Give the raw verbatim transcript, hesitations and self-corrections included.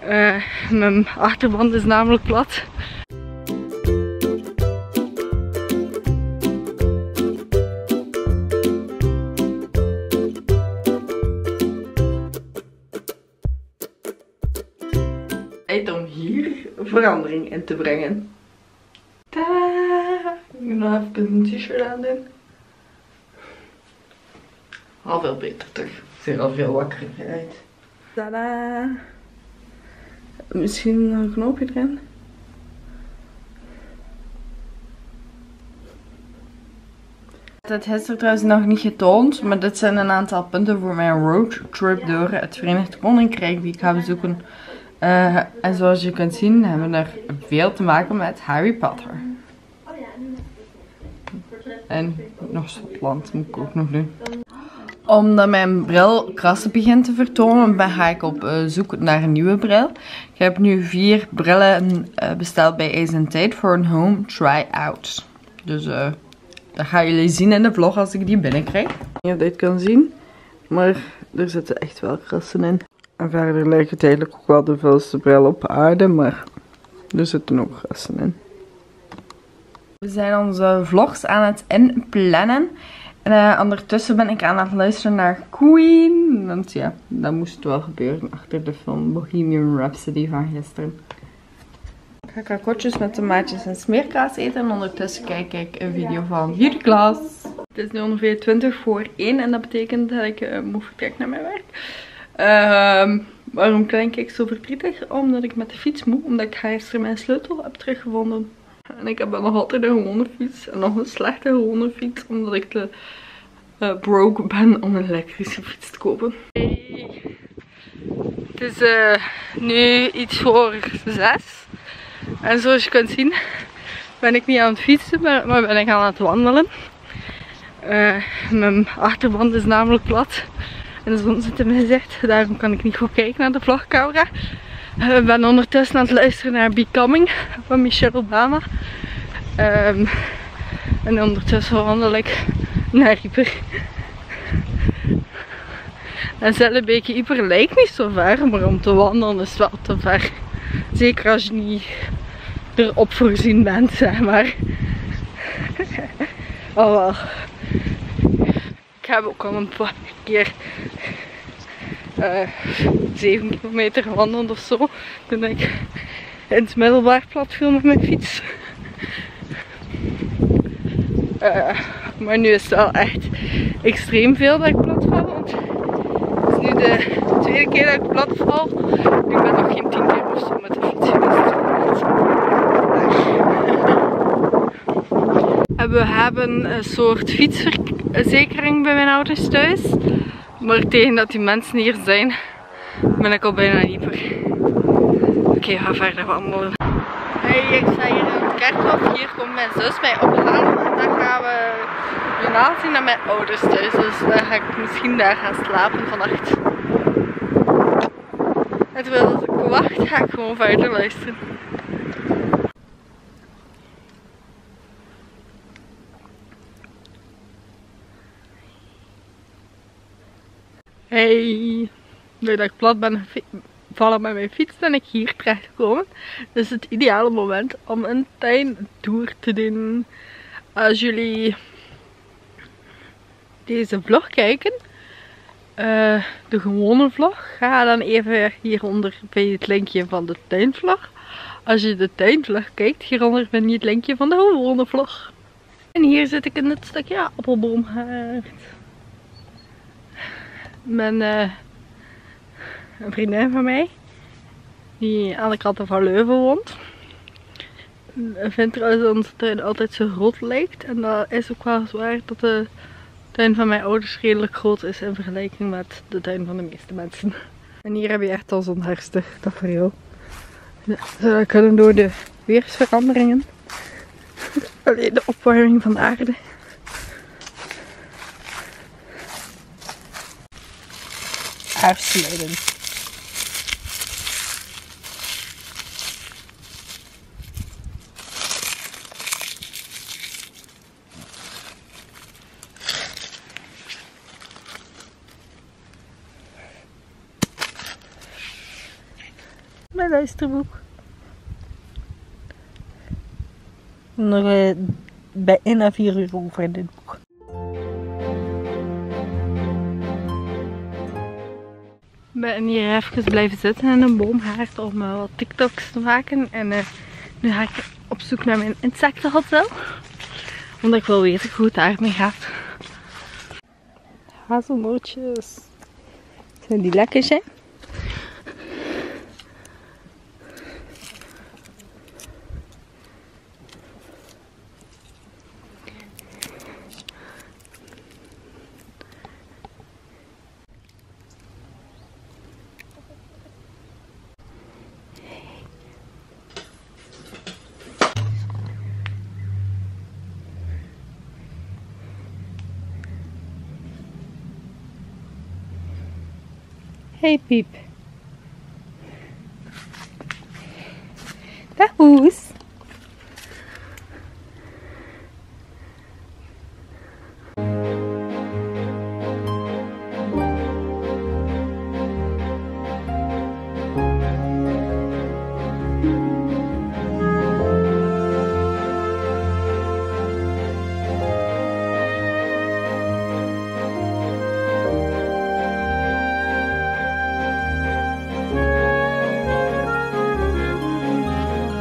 Uh, mijn achterband is namelijk plat. Tijd om hier verandering in te brengen. Tadaa! Ik moet nog even een t-shirt aan doen. Al veel beter toch. Ik zie er al veel wakkerder uit. Tadaa! Misschien nog een knoopje erin. Ik heb het gisteren trouwens nog niet getoond, maar dit zijn een aantal punten voor mijn roadtrip door het Verenigd Koninkrijk die ik ga bezoeken. Uh, en zoals je kunt zien hebben we er veel te maken met Harry Potter. En nog Schotland moet ik ook nog doen. Omdat mijn bril krassen begint te vertonen, ben ga ik op uh, zoek naar een nieuwe bril. Ik heb nu vier brillen uh, besteld bij Ace and Tate voor een home try-out. Dus uh, dat gaan jullie zien in de vlog als ik die binnenkrijg. Ik weet niet of je dit kan zien, maar er zitten echt wel krassen in. En verder lijkt het eigenlijk ook wel de vuilste bril op aarde, maar er zitten ook krassen in. We zijn onze vlogs aan het inplannen. En uh, ondertussen ben ik aan het luisteren naar Queen. Want ja, dat moest wel gebeuren achter de film Bohemian Rhapsody van gisteren. Ik ga kakotjes met tomaatjes en smeerkaas eten. En ondertussen kijk ik een video van vierde klas. Het is nu ongeveer twintig voor één en dat betekent dat ik uh, moet vertrekken naar mijn werk. Uh, waarom klink ik zo verdrietig? Omdat ik met de fiets moet. Omdat ik gisteren mijn sleutel heb teruggevonden. En ik heb nog altijd een gewone fiets. En nog een slechte gewone fiets. Omdat ik te uh, broke ben om een elektrische fiets te kopen. Hey. Het is uh, nu iets voor zes. En zoals je kunt zien ben ik niet aan het fietsen. Maar ben ik aan het wandelen. Uh, mijn achterband is namelijk plat. En de zon zit in mijn gezicht. Daarom kan ik niet goed kijken naar de vlogcamera. Ik uh, ben ondertussen aan het luisteren naar Becoming van Michelle Obama. Um, en ondertussen wandel ik naar Ieper. En Zellebeke Ieper lijkt niet zo ver, maar om te wandelen is het wel te ver. Zeker als je niet erop voorzien bent, zeg maar. Oh wel. Ik heb ook al een paar keer uh, zeven kilometer gewandeld of zo. Toen ik in het middelbaar plat viel met mijn fiets. Uh, maar nu is het wel echt extreem veel dat ik plat val. Want het is nu de tweede keer dat ik plat val. Ik ben nog geen tien keer of zo met de fiets geweest. En we hebben een soort fietsverzekering bij mijn ouders thuis. Maar tegen dat die mensen hier zijn, ben ik al bijna niet meer. Oké, okay, we gaan verder wandelen. Hey, ik sta hier in het kerkhof. Hier komt mijn zus mij ophalen. En dan gaan we de nazi naar mijn ouders thuis. Dus dan ga ik misschien daar gaan slapen vannacht. En terwijl ik wacht, ga ik gewoon verder luisteren. Hey, doordat ik plat ben vallen met mijn fiets ben ik hier terecht gekomen. Dit is het ideale moment om een tuintour te doen. Als jullie deze vlog kijken, uh, de gewone vlog, ga dan even hieronder bij het linkje van de tuinvlog. Als je de tuinvlog kijkt, hieronder vind je het linkje van de gewone vlog. En hier zit ik in het stukje appelboomhaard. Mijn uh, een vriendin van mij, die aan de kant van Leuven woont, vindt trouwens dat onze tuin altijd zo groot lijkt. En dat is ook wel zwaar dat de tuin van mijn ouders redelijk groot is in vergelijking met de tuin van de meeste mensen. En hier heb je echt al zo'n herfstig tafereel. Dat kunnen door de weersveranderingen. Alleen de opwarming van de aarde. Afsluiten. Mijn luisterboek. Nog uh, bijna vier uur over in dit boek. Ik ben hier even blijven zitten in een boomhaard om uh, wat TikToks te maken. En uh, nu ga ik op zoek naar mijn insectenhotel. Omdat ik wil weten hoe het daarmee gaat. Hazelnootjes. Zijn die lekker, hè? Hey Piep. Dag Hoes.